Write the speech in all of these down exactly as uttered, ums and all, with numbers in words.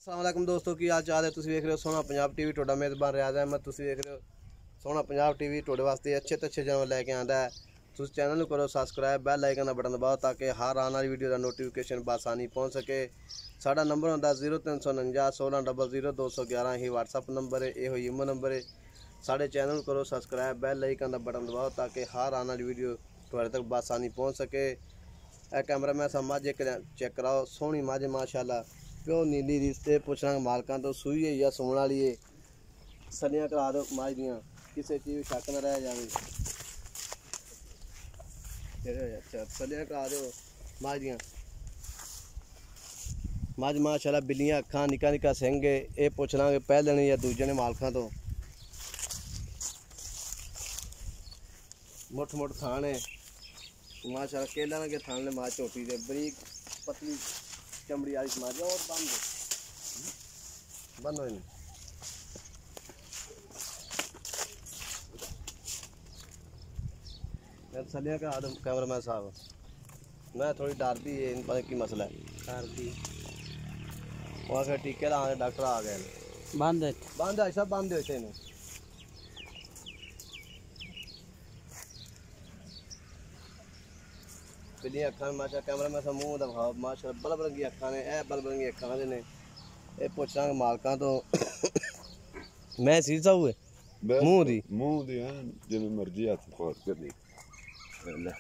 अस्सलाम वालेकुम दोस्तों की हाल चाल है। तुसीं वेख रहे हो सोहना पंजाब टीवी। तुहाडा मेज़बान रियाज अहमद। तुसीं वेख रहे हो सोहना पंजाब टीवी। तुहाडे वास्ते अच्छे तो अच्छे जानवर लैके आंदा है। तुस चैनल करो सब्सक्राइब, बैल आइकन का बटन दबाओ ताकि हर आने वाली वीडियो का नोटिफिकेशन बसानी पहुँच सके। साडा नंबर होंदा जीरो तीन सौ उनंजा सोलह डबल जीरो दो सौ ग्यारह ही व्हाट्सअप नंबर है, यो ईमो नंबर है। साढ़े चैनल करो सब्सक्राइब, बैल आइकन का बटन दबाओ ताकि हर आने वाली वीडियो तुहाडे तक बसानी पहुँच सके। ए कैमरा मैं सब मझ चेक कराओ, सोहनी मझ माशाल्लाह प्योर नीली रिश्ते पुछना मालकां तो सूई है या सूण वाली है। सलियां करा दो मझ दियां, किसी चीज़ शक न रह जाए। अच्छा सलियां करा दो मझ दियां। मझ माशाल्लाह बिल्लियां अखां, निक्का निक्का सिंह है। ये पुछ लांगे पहले ने या दूजे ने मालकां तो। मुठ मुठ थान है माशाल्लाह, केला लगे थान ने मां झोटी दे बरीक पतली चमड़ी वाली समाज और बंद बंद हो सलियां का आदम कैमरामैन साहब मैं थोड़ी डरती है, इन पता की मसला है डरती वहाँ फिर टीके लाने डॉक्टर आ गए बंद है बंद है सब बंद होते हैं। बिल्लियां अखां माशा कैमरा में सा मुँह दिखाओ माशा बल बरंगी अखां ने, ए बल बरंगी अखां दे ने। ये पुछ लांगे मालकां तो मैं सीसा हुए मुँह दी मुँह दी है जिवें मर्जी हथ खोल कर देख ले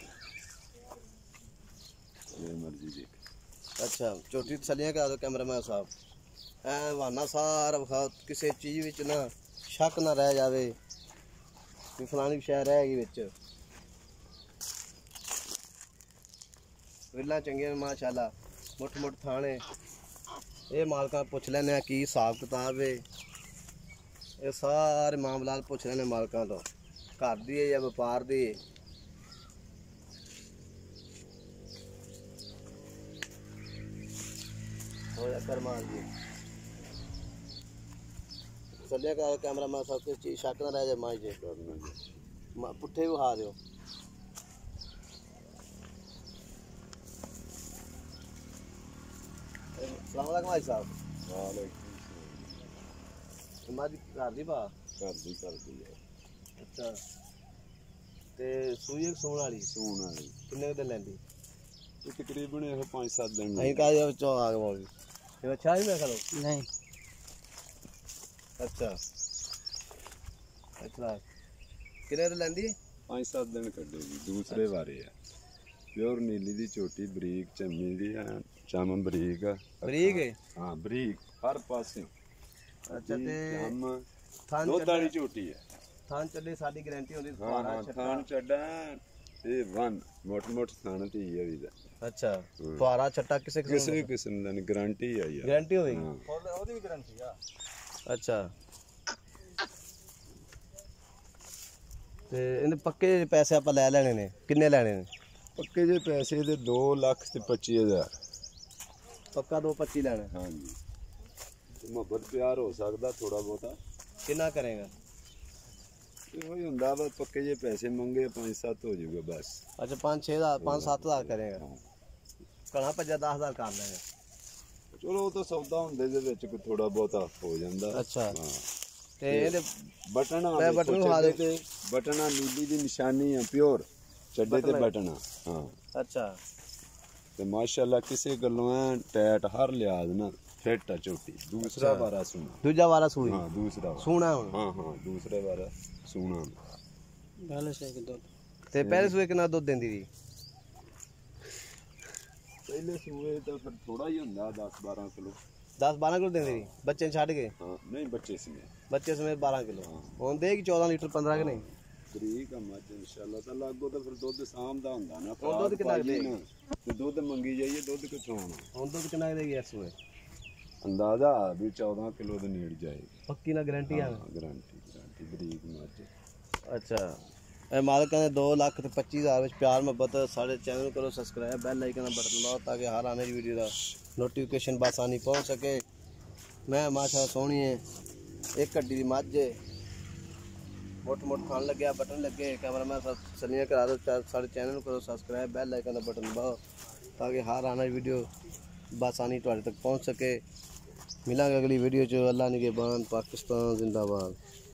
जिवें मर्जी देख। अच्छा छोटी सलियां करा दो कैमरा मैन साहब। ऐ वाना सारा विखाओ, किसी चीज़ विच ना शक ना रह जाए कि फलानी शै रह गई विच। विल्ला चंगियां माशाल्लाह, मुठ मुठ थाने। ये मालकां पुछ लैने की हिसाब किताब है। ये सारे मामलात पुछ लैने मालकां तो, घर दी है या व्यापार दी है। सलियां का कैमरा मैं सब कुछ चीज शक ना रह जाए मां जे पुट्ठे भी खा दो। अस्सलाम वालेकुम भाई साहब। हमारी घर दी बा कर दी कर दी है। अच्छा ते सूई सूण वाली सूण वाली किन्ने दिन लैंदी? तकरीबन ये पाँच सात दिन अहीं का ये चो आ गए बोल ये अच्छा ही मैं करो नहीं। अच्छा अच्छा किन्ने दिन लैंदी? पाँच सात दिन कटेगी। दूसरे बारे है प्योर नीली दी छोटी बरीक चम्मी दी है, चम बरीक बरीक है हाँ बरीक हर पासे। अच्छा ते थान दुध वाली झोटी है। थान चढ़े साडी गारंटी होंदी हां हां थान चढ़ा ए वन मोट मोट थान ती है वी। अच्छा फुआरा छट्टा किसे किसे किस्म दा गारंटी है यार, गारंटी होगी ओदी भी गारंटी है। अच्छा ते इन पक्के पैसे आप ले लेने ने किन्ने लेने ने? पक्के जे पैसे दे दो लाख ते पच्ची हजार। पक्का दो पच्ची लेना? हाँ जी मोहब्बत प्यार हो सकता थोड़ा बहुता। कितना करेगा? वही हुंदा वा पक्के जे पैसे मंगे पाँच सात हो जाएगा बस। अच्छा पाँच छः हज़ार पाँच सात हज़ार करेगा? घना भज्जा दस हज़ार कर लेगा। चलो वो तो सौदा हुंदे दे विच कोई थोड़ा बहुता हो जांदा। अच्छा हाँ ते एदे बटना बटन खा दे ते बटना नीली दी निशानी है प्योर चड्डे ते बटना। हाँ अच्छा ते माशाल्लाह किसी गल्लों है टैट हर लिहाज ना फिट है झोटी। दूसरा बारा सूना दूजा वाला सूई हाँ दूसरा सूना हुन हाँ हाँ दूसरा बारा सूना पहले से के दूध ते पहले सूए कितना दूध देंदी थी? पहले सूए तो फिर थोड़ा ही हुंदा दस बारह किलो। दस बारह किलो देंदी थी बच्चे छड़ के? हाँ नहीं बच्चे समेत बच्चे समेत बारह किलो हुन देगी चौदह लीटर पंद्रह के नहीं? ठीक है मज इंशाल्लाह तो लागो तो फिर दुध शाम दा हुंदा ना। हुन दुध कितना देगी? ते दुध मंगी जाइए दुध किथों आना। हुन दुध कितना देगी इस सूए? अंदाजा भी चौदह किलो दे नेड़ जाएगी। पक्की ना गारंटी है? गारंटी गारंटी बरीक मज। अच्छा ए मालिक ने दो लाख ते पच्चीस हज़ार विच प्यार मोहब्बत। साढ़े चैनल करो सब्सक्राइब, बैल आइकन का बटन दबाओ ताकि हर आने वाली वीडियो का नोटिफिकेशन बसानी पहुँच सके। मैं माशा सोहनी है एक हड्डी दी मझ है, मुठ मुठ खान लगे बटन लगे। कैमरा मैन सलियां करा दो। साढ़े चैनल करो सब्सक्राइब, बैल आइकन का बटन दबाओ ताकि हर आने वाली वीडियो बसानी तुहाडे तक पहुँच सके। मिलांगे अगली वीडियो च। अल्लाह निगहबान, पाकिस्तान जिंदाबाद।